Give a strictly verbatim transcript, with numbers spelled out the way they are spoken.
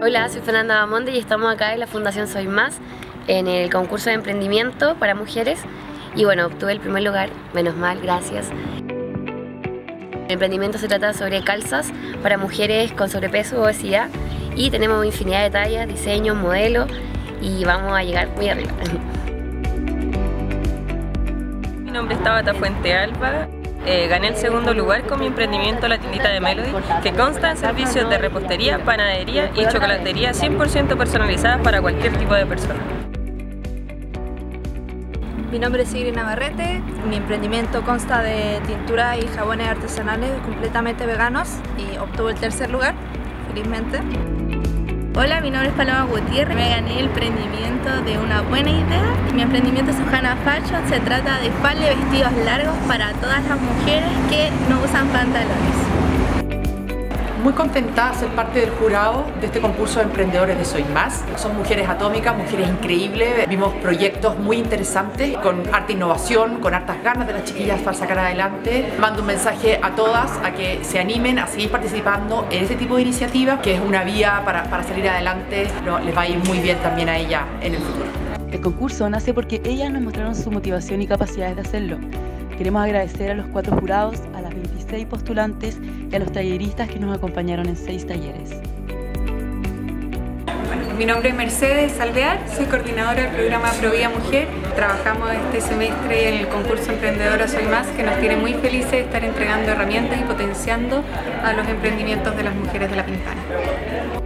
Hola, soy Fernanda Bamonde y estamos acá en la Fundación Soy Más en el concurso de emprendimiento para mujeres y bueno, obtuve el primer lugar, menos mal, gracias. El emprendimiento se trata sobre calzas para mujeres con sobrepeso o obesidad y tenemos infinidad de tallas, diseños, modelos y vamos a llegar muy arriba. Mi nombre es Tabata Fuente Alba. Eh, gané el segundo lugar con mi emprendimiento La Tiendita de Melody, que consta en servicios de repostería, panadería y chocolatería cien por ciento personalizadas para cualquier tipo de persona. Mi nombre es Sigrid Navarrete, mi emprendimiento consta de tintura y jabones artesanales completamente veganos y obtuve el tercer lugar, felizmente. Hola, mi nombre es Paloma Gutiérrez, me gané el emprendimiento de una buena idea. Mi emprendimiento es Ojana Fashion, se trata de falda y vestidos largos para todas las mujeres que no usan pantalones. Muy contenta de ser parte del jurado de este concurso de emprendedores de Soy Más. Son mujeres atómicas, mujeres increíbles. Vimos proyectos muy interesantes, con harta innovación, con hartas ganas de las chiquillas para sacar adelante. Mando un mensaje a todas a que se animen a seguir participando en este tipo de iniciativas, que es una vía para, para salir adelante. No, les va a ir muy bien también a ella en el futuro. El concurso nace porque ellas nos mostraron su motivación y capacidades de hacerlo. Queremos agradecer a los cuatro jurados, a las veintiséis postulantes y a los talleristas que nos acompañaron en seis talleres. Bueno, mi nombre es Mercedes Alvear, soy coordinadora del programa Provida Mujer. Trabajamos este semestre en el concurso Emprendedora Soy Más, que nos tiene muy felices de estar entregando herramientas y potenciando a los emprendimientos de las mujeres de La Pintana.